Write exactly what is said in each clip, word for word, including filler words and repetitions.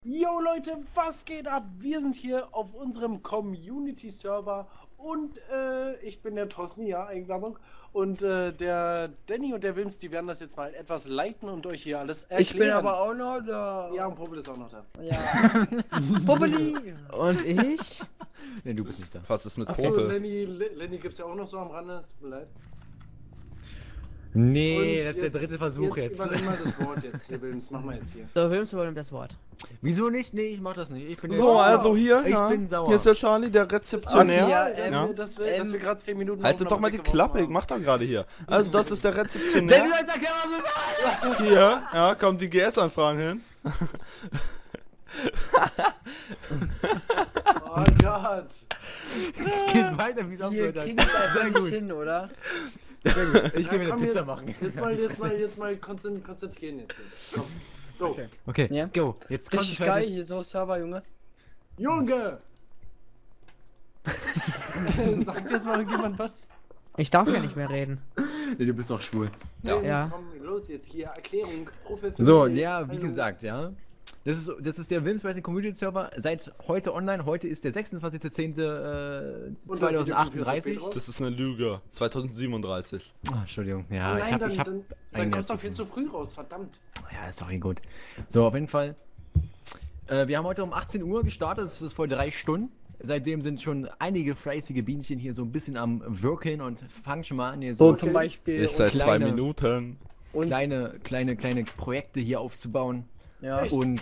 Yo Leute, was geht ab? Wir sind hier auf unserem Community-Server und äh, ich bin der Thorsten, ja, Eigenwerbung. Und äh, der Danny und der Wilms, die werden das jetzt mal etwas leiten und euch hier alles erklären. Ich bin aber auch noch da. Ja, und Popel ist auch noch da. Ja. Popeli! Und ich? Ne, du bist nicht da. Was ist mit Achso, Popel? Lenny, Lenny gibt's ja auch noch so am Rande, es tut mir leid. Nee, Und das ist der dritte Versuch jetzt. Jetzt übernimm mal das Wort jetzt hier, Wilms, mach mal jetzt hier. So, Wilms übernimmt das Wort. Wieso nicht? Nee, ich mach das nicht. Ich bin So, jetzt- also hier, Ich ja. bin sauer. Hier ist der Charlie, der Rezeptionär. Okay, ja, dass, ähm, wir, dass, wir, dass wir gerade zehn Minuten Haltet doch mal die Aufnahme Klappe, ich weggeworfen mach doch gerade hier. Also das ist der Der Rezeptionär. will jetzt erklären, was es ist! Hier, ja, kommt die G S-Anfragen hin. haben. Oh Gott. Es geht weiter, wie es Wir aufgehört hat. kriegen es einfach Sehr nicht gut. hin, oder? Sehr gut. Ich Ja, geh mir eine komm, Pizza jetzt, machen. Jetzt mal, jetzt mal, jetzt mal konzent- konzentrieren jetzt hier. Komm. Go. Okay. Okay, Ja. go. Jetzt Richtig konzentriert geil dich. hier, so Server, Junge. Junge! Sagt jetzt mal irgendjemand was? Ich darf ja nicht mehr reden. Nee, du bist doch schwul. Ja. Ja. Komm, los jetzt hier, Erklärung. Professionell. So, ja, wie Hallo. gesagt, ja. Das ist, das ist der Wilms Racing Community Server seit heute online. Heute ist der sechsundzwanzigster zehnte Und das zweitausendachtunddreißig. Video kommt Das ist eine Lüge. zweitausendsiebenunddreißig. Oh, Entschuldigung. Ja, Nein, ich hab, dann, ich hab dann, dann ein Jahr kommt doch zu viel viel. zu früh raus, verdammt. Ja, ist doch eh gut. So, auf jeden Fall. Äh, wir haben heute um achtzehn Uhr gestartet. Das ist vor drei Stunden. Seitdem sind schon einige fleißige Bienchen hier so ein bisschen am Wirken und fangen schon mal an, hier So so zum Beispiel. Ich seit zwei kleine- Minuten. Und, kleine, kleine, kleine Projekte hier aufzubauen. ja. Und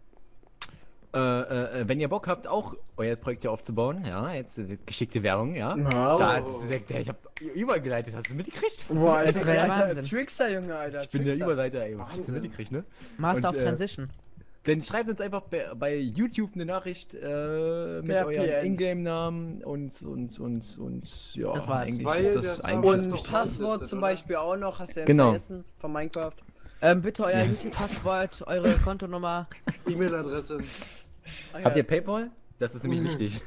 äh, äh, wenn ihr Bock habt, auch euer Projekt hier aufzubauen, ja, jetzt äh, geschickte Werbung, ja. Ja. Da hat's gesagt, ich hab übergeleitet, hast du mitgekriegt? Boah, Das Alter, wäre der Alter, Wahnsinn. Trickster, Junge, Alter. Ich bin der Trickster. Überleiter, ey. Hast du Wahnsinn. mitgekriegt, ne? Master Und, of äh, Transition. Dann schreibt uns einfach bei, bei YouTube eine Nachricht äh, mit Per eurem P N. Ingame-Namen und, und, und, und, ja, Das war's. eigentlich Weil ist der das Server eigentlich ist Und das doch Wichtigste. Passwort Passwort zum oder? Beispiel auch noch, hast du ja Genau. vergessen von Minecraft. Ähm, bitte euer Ja. YouTube-Passwort, eure Kontonummer. E-Mail-Adresse. Ah, ja. Habt ihr Paypal? Das ist nämlich wichtig.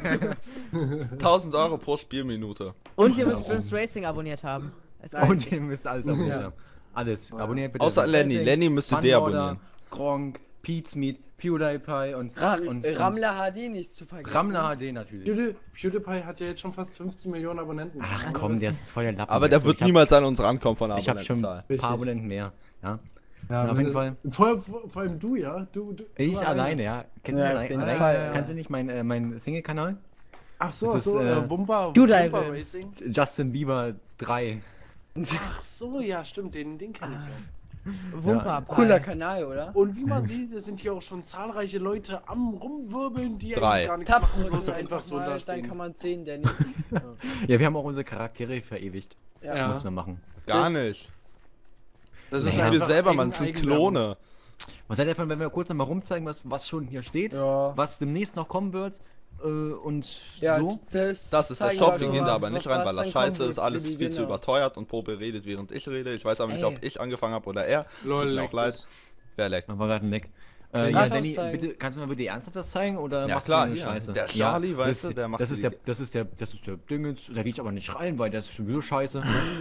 tausend Euro pro Spielminute. Und ihr müsst Wilms Racing abonniert haben. Es Nein. Und ihr müsst alles abonniert Ja. haben. Alles. Abonniert bitte. Außer Lenny. Lenny müsste deabonnieren. Gronk, Pete's Meat, PewDiePie und, Ra und, und Ramla H D nicht zu vergessen. Ramler H D natürlich. Pewdie- PewDiePie hat ja jetzt schon fast fünfzehn Millionen Abonnenten. Ach komm, der ist voll der Lappen. Aber der weißt du, wird ich hab- niemals an uns rankommen von der Ich habe schon ein Abonnentenzahl. paar Abonnenten mehr. Ja. Ja, Na, auf jeden Fall. Vor, vor, vor allem du, ja? Du, du, Ich du alleine, ja. Kennst du Ja, meinen auf jeden allein- Fall, allein- ja. Kannst du nicht meinen äh, mein Single-Kanal? Ach so, Das ach ist, so, äh, äh, Wumpa, Du Wumpa Dive. Racing. Justin Bieber drei. Ach so, ja, stimmt, den, den kenne ich ja. Wumpa. Cooler Kanal, oder? Und wie man sieht, es sind hier auch schon zahlreiche Leute am Rumwirbeln, die Drei. eigentlich gar nichts Tab machen, drücken bloß einfach so mal, da dann stehen. kann man sehen, Danny. Ja, wir haben auch unsere Charaktere verewigt. Ja. Ja. Müssen wir machen. Gar Das- nicht. Das Das ist sind wir einfach selber, man, Eigen- das sind Eigenwerbung. Klone. Was seid ihr davon, wenn wir kurz nochmal rumzeigen, was, was schon hier steht? Ja. Was demnächst noch kommen wird? Äh, und Ja, so? das, Das ist der zeigen Shop, wir wir schon gehen mal, da aber nicht was- rein, was weil das dann scheiße kommen ist, wird alles für die viel zu Gewinner. überteuert und Popel redet, während ich rede. Ich weiß aber nicht, Ey. ob ich angefangen habe oder er. Lol, Tut mir leck auch leid. Wer leckt? Da war gerade ein Leck. Äh, Ja, ja, ich Danny, muss zeigen. bitte, kannst du mir bitte ernsthaft das zeigen oder Ja, machst klar, du eine hier. Scheiße? Der Charlie, weißt das, du, der macht das ist die- der, das ist der, das ist der Dingens, da gehe ich aber nicht rein, weil das ist sowieso scheiße.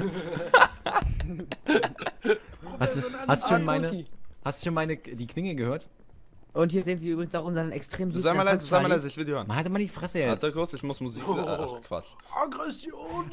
hast, du, hast du schon meine, hast du schon meine, die Klinge gehört? Und hier sehen Sie übrigens auch unseren extrem süßen Sei mal leise, sei mal Charlie. leise, ich will die hören. Man hatte mal die Fresse jetzt. Warte kurz, ich muss Musik. Ach, Quatsch. Aggression!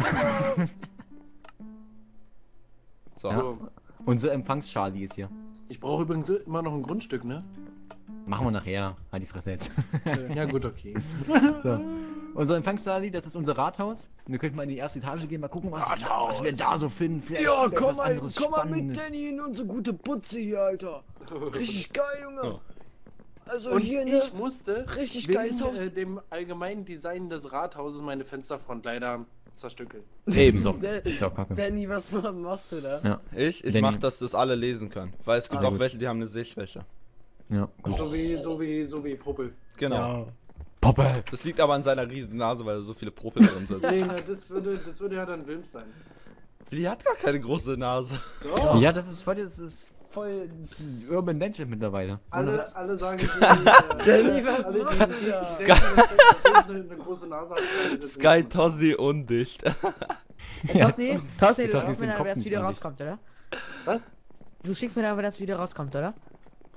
So. Ja. Unser Empfangs-Charlie ist hier. Ich brauche übrigens immer noch ein Grundstück, ne? Machen wir nachher. Halt die Fresse jetzt. Ja gut, okay. So. Unser Empfangs-Charlie, das ist unser Rathaus. Und wir könnten mal in die erste Etage gehen, mal gucken, was, was wir da so finden. Vielleicht Ja, vielleicht komm was mal, anderes komm mal mit Spannendes. Danny in unsere gute Putze hier, Alter. Richtig geil, Junge. Ja. Also Und hier, ne? ich musste Richtig wegen geiles Haus. äh, dem allgemeinen Design des Rathauses meine Fensterfront leider zerstückeln. Ebenso. Der- Ist ja kacke. Danny, was ma- machst du da? Ja. Ich, ich Danny. mach, dass das alle lesen können. Weil es gibt Ah, auch gut. welche, die haben eine Sehschwäche. Ja. Gut. So wie, so wie, so wie Puppel. Genau. Poppe. Das liegt aber an seiner riesen Nase, weil da so viele Popel drin sind. Nee, na, das würde, das würde ja dann Wilms sein. Die hat gar keine große Nase. So. Ja, das ist voll, das ist voll das ist Urban Legend mittlerweile. Alle, alle sagen, die, äh, Danny, was alle, die, machst die, du da? die denken, dass dass Wilms eine, eine große Nase hat. schreiben das Sky nicht. Tossi undicht. Tossi, Tossi, du Tossi schickst ist mir im dann, Kopf wenn das nicht Video ordentlich. rauskommt, oder? Was? Du schickst mir dann, wenn das Video rauskommt, oder?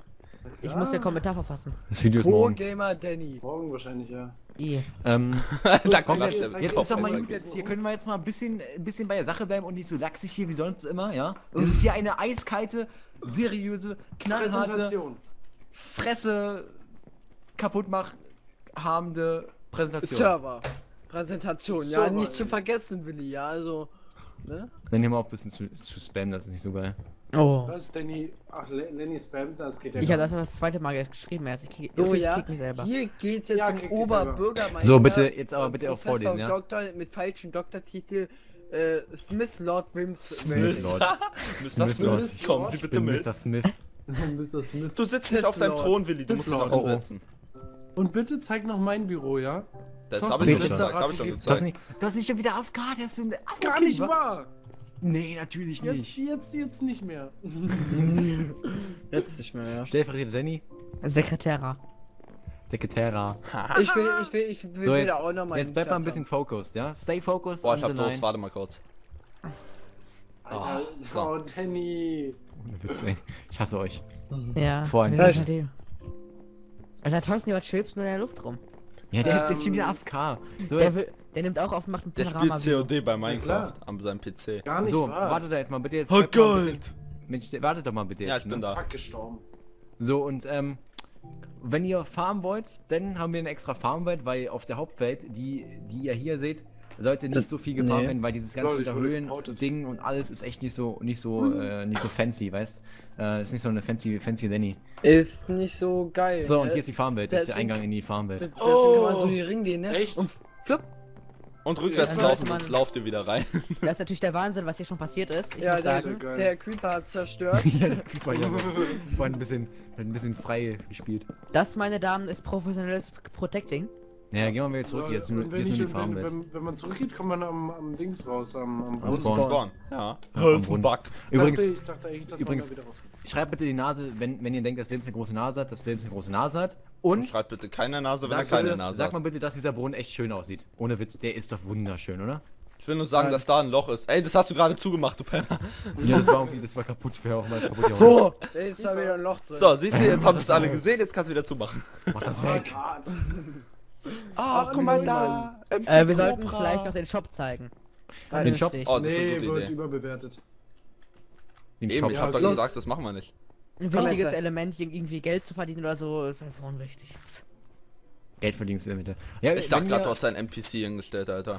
Ich Ja. muss den Kommentar verfassen. Das Video ist Pro morgen. Gamer Danny. Morgen wahrscheinlich, ja. I. Ähm, Da kommt jetzt- jetzt, jetzt jetzt ist doch mal Kopf- gut, jetzt hier können wir jetzt mal ein bisschen, ein bisschen bei der Sache bleiben und nicht so lachsig hier wie sonst immer, ja? Das ist hier eine eiskalte, seriöse, knallharte, Präsentation. Fresse kaputtmach habende Präsentation. Server. Präsentation, ja, Server, nicht zu ey. vergessen, Willi, ja, also. Ne? Dann nehmen wir auch ein bisschen zu, zu spammen, das ist nicht so geil. Oh. Was ist Danny? Ach, Le- Lenny spammt, das geht ja Ich gar habe das das zweite Mal geschrieben erst. Ich kick, So, ich ja, kick mich selber. hier geht's jetzt Ja, um kick dich Oberbürgermeister. So, bitte, jetzt aber und bitte auch Professor vorlesen, ja? Doktor mit falschem Doktortitel, äh, Smith Lord Wims. Smith Lord. Mister Smith Smith, Lord. komm, wie Ich bitte bin mit. Mister Smith. Du sitzt nicht auf deinem Lord. Thron, Willi, du musst dich nach Lord. unten setzen. Und bitte zeig noch mein Büro, ja? Das Thorsten, habe ich schon bitte. gezeigt, habe ich schon Du Das gezeigt. nicht, das nicht schon wieder A F K, der ist so ein Gar nicht wahr! Nee, natürlich Jetzt, nicht. jetzt, jetzt nicht mehr. Jetzt nicht mehr, ja. Stellvertreter Danny, Sekretärer. Sekretärer. Ich will, ich will, ich will So, jetzt, wieder auch noch mal jetzt bleib mal ein bisschen focused, ja? Stay focused. Boah, ich on hab the Durst, line. warte mal kurz. Alter, so. oh, Danny. Ohne Witz, ey. Ich hasse euch. Ja. Vorhin. wir sind bei dir. Alter, Thorsten, was schwebst nur in der Luft rum? Ja, der Ähm, ist schon wieder A F K. So, Der, jetzt, will, der nimmt auch auf und macht ein Der Panorama. spielt C O D bei Ja, Minecraft klar. an seinem P C. Gar nicht so wahr. warte da jetzt mal bitte jetzt. Oh bleib mal ein Gott! bisschen- Mensch, wartet doch mal bitte jetzt. Ja, ich bin ne? da. Fuck gestorben. So, und ähm, wenn ihr farmen wollt, dann haben wir eine extra Farmwelt, weil auf der Hauptwelt, die, die ihr hier seht, sollte nicht Das- so viel gefarmt nee. werden, weil dieses ganze Lol, ich wurde Unterhöhlen geportet. Ding und alles ist echt nicht so nicht so äh, nicht so fancy, weißt? Äh, ist nicht so eine fancy fancy Lenny. Ist nicht so geil. So, und ne? hier ist die Farmwelt, das ist der deswegen- Eingang in die Farmwelt. Deswegen kann man so hier ringehen, ne? Echt? Und flupp. Und rückwärts Ja, laufen, sollte man- sonst lauft ihr wieder rein. Das ist natürlich der Wahnsinn, was hier schon passiert ist. Ich Ja, muss der, sagen. geil. der Creeper hat zerstört. ja, der Creeper ja war ein bisschen ein bisschen frei gespielt. Das, meine Damen, ist professionelles Protecting. Naja, gehen wir mal wieder zurück, hier ist nur, Und hier wenn, ist nur ich, die wenn, Farmwelt. wenn, wenn man zurückgeht, kommt man am, am Dings raus, am, am Am Brunnen. Spawn. Spawn. Ja. Ja, Das am ist ein Brunnen. Bug. Übrigens, dachte, ich dachte eigentlich, dass übrigens- man da wieder rauskommt. schreibt bitte die Nase, wenn, wenn ihr denkt, dass Wilms eine große Nase hat, dass Wilms eine große Nase hat. Und Schreibt bitte keine Nase, wenn er sag, keine bitte, Nase sag mal hat. bitte, dass dieser Brunnen echt schön aussieht. Ohne Witz, der ist doch wunderschön, oder? Ich will nur sagen, dass da ein Loch ist. Ey, das hast du gerade zugemacht, du Penner. Ja, das war irgendwie, das war kaputt, wäre auch mal kaputt. gehauen. So! Da ist da wieder ein Loch drin. So, siehst du, jetzt habt ihr es alle gesehen, jetzt kannst du wieder zumachen. Mach das weg. Hart. Ah, guck mal da! Äh, wir sollten vielleicht noch den Shop zeigen. Den Shop? Vernünftig. Oh, das ist eine Nee, gute wird Idee. überbewertet. Den Eben, Shop. ich hab doch los. gesagt, das machen wir nicht. Ein Komm, wichtiges jetzt. Element, hier irgendwie Geld zu verdienen oder so, ist einfach unwichtig. Geld verdienst du bitte. Ja, Ich dachte wenn gerade, ihr- du hast deinen N P C hingestellt, Alter.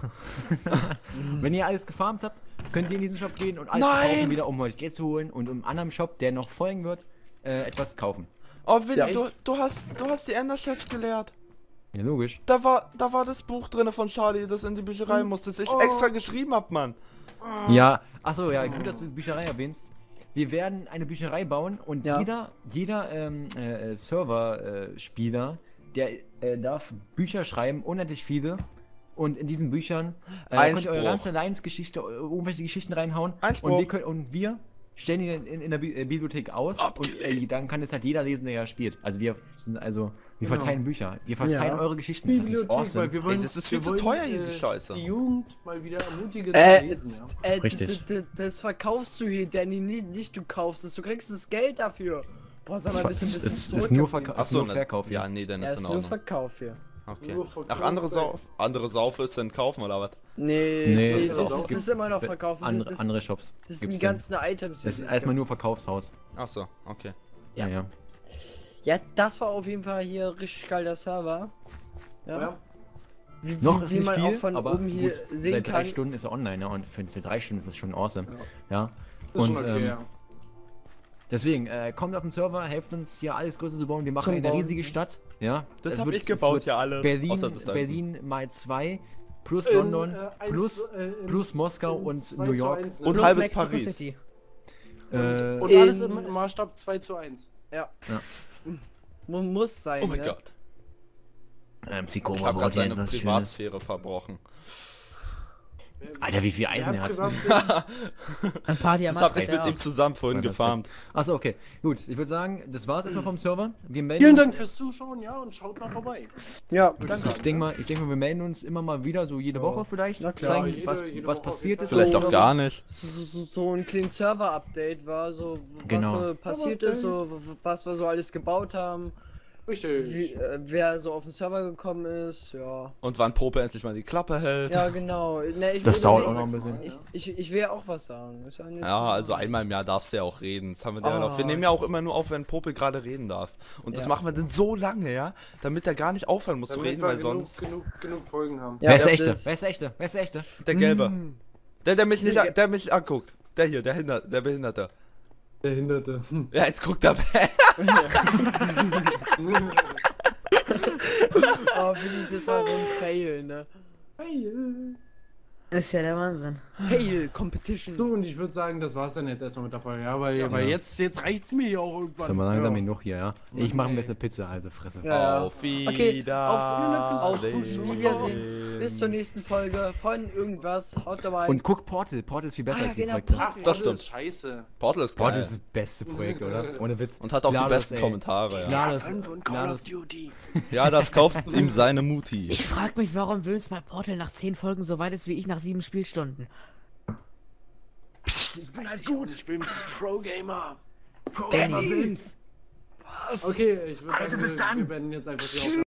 Wenn ihr alles gefarmt habt, könnt ihr in diesen Shop gehen und alles Nein! kaufen wieder, um euch Geld zu holen und im anderen Shop, der noch folgen wird, äh, etwas kaufen. Oh, Willi, Ja. du, du, hast, du hast die Ender-Chest geleert. Ja, logisch. Da war, da war das Buch drin von Charlie, das in die Bücherei musste, das ich Oh. extra geschrieben hab, Mann. Ja, achso, ja, gut, dass du die Bücherei erwähnst. Wir werden eine Bücherei bauen und Ja. jeder, jeder ähm, äh, Server-Spieler, der äh, darf Bücher schreiben, unendlich viele. Und in diesen Büchern äh, könnt ihr eure Einspruch. ganze Lions-Geschichte, äh, irgendwelche Geschichten reinhauen. Einspruch. Und wir, können, und wir stellen die in, in, in der Bi äh, Bibliothek aus. Und äh, dann kann es halt jeder lesen, der ja spielt. Also wir sind also, wir Genau. verteilen Bücher. Wir verteilen Ja. eure Geschichten. Das ist nicht Bibliothek, awesome. weil wir wollen, Ey, das ist wir viel zu wollen, teuer hier, äh, die Scheiße. Die Jugend mal wieder ermutigen Äh, zu lesen, ja. äh, Richtig. d- d- Das verkaufst du hier, Danny, nicht, nicht du kaufst es, du kriegst das Geld dafür. Boah, sag mal, Es ein bisschen, ist, bisschen ist, ist nur, zurückgeblieben. Verka ist nur ne- Verkauf. Ja, nee, dann Ja, ist ist in nur Ordnung. Verkauf hier. Okay. Nur Verkauf, Ach, andere, ey. Sau andere Saufe ist dann kaufen, oder was? Nee, Nee, nee, das das, ist auch- ist, das ist immer noch verkaufen. Andere, das, andere Shops. das sind die gibt's dann. ganzen Items. die Das ist es erstmal gibt. nur Verkaufshaus. Ach so, okay. Ja, ja. Ja, das war auf jeden Fall hier richtig geiler Server. Ja. Ja. Wie, Noch wie, ist wie nicht man viel, auch von aber oben hier gut, sehen seit drei kann. Stunden ist er online, ja, und für, für drei Stunden ist das schon awesome. Ja. Das ist Und schon okay, ähm, ja. deswegen, äh, kommt auf den Server, helft uns hier alles größer zu bauen. Wir machen Zum eine Bauen. riesige Stadt. Ja. Das Es hab wird- ich es gebaut, wird ja, alles. Berlin, außer das da hinten. Berlin mal zwei, plus In, London, äh, eins plus, zu- äh, in- plus Moskau in und zwei New zu York. eins, ne? Und Plus halbes Mexico Paris. City. Äh, Und In- alles im, im Maßstab zwei zu eins. Ja. Ja. Mu- Muss sein. Oh mein ne? Gott. ähm, Psycho Ich hab grad baut hier seine etwas Schönes. Privatsphäre verbrochen. Alter, wie viel Wer Eisen hat er hat. gesagt, Ein paar Das hab ich Diamanten. mit ihm zusammen vorhin gefarmt. Achso, okay. Gut, ich würde sagen, das war's erstmal vom Server. Wir melden Vielen uns. Dank fürs Zuschauen, ja, und schaut mal vorbei. Ja, Ich danke. denke mal, ich denk mal, wir melden uns immer mal wieder, so jede Woche vielleicht. Na klar. Zeigen, Ja, jede- was, jede was Woche passiert auf ist. jeden Vielleicht auf auch dem gar nicht. So, so, so ein clean Server-Update war so, was Genau. so passiert ist, so w- was wir so alles gebaut haben, Richtig. wie, äh, wer so auf den Server gekommen ist, ja. Und wann Pope endlich mal die Klappe hält. Ja, genau. Ne, ich Das will- dauert ich- auch noch ein bisschen. Ich, ich, ich will ja auch was sagen. Ist ja, nicht- Ja, also einmal im Jahr darfst du ja auch reden. Das haben wir ja Ah. noch. Wir nehmen ja auch immer nur auf, wenn Pope gerade reden darf. Und das Ja. machen wir dann so lange, ja, damit er gar nicht aufhören muss zu Damit reden, wir weil genug, sonst genug, genug Folgen haben. Ja, Wer ist der das echte? ist- Wer ist der echte? Wer ist der echte? der Gelbe. Mm. Der, der mich nicht, Der- der mich anguckt. Der hier, der Hinder, der Behinderte. Behinderte. Ja, jetzt guckt er weg. Oh, Willi, das war so ein Fail, ne? Das ist ja der Wahnsinn. Fail Competition. So, und ich würde sagen, das war's dann jetzt erstmal mit der Folge, ja, weil, weil jetzt, jetzt reicht's mir hier auch irgendwann. Ist mal langsam Ja. genug hier, ja? Ich mache mir Nee. jetzt eine Pizza, also Fresse. Ja, ja. Auf Okay, auf, auf Wiedersehen. Wiedersehen. Bis zur nächsten Folge von irgendwas. Haut dabei. Und guck Portal. Portal ist viel besser Ah, als die genau, Projekte. Ach, Das das stimmt. ist scheiße. Portal ist Portal geil. ist das beste Projekt, oder? Ohne Witz. Und hat auch die GLaDOS, besten ey. Kommentare, ja. GLaDOS, fünf und Call GLaDOS. of Duty. Ja, das kauft ihm seine Mutti. Ich frag mich, warum Wilms bei Portal nach zehn Folgen so weit ist wie ich nach sieben Spielstunden. Ich bin halt gut. Ich bin Pro-Gamer. Danny. Okay, ich würde sagen, wir, wir werden jetzt einfach hier aufhören.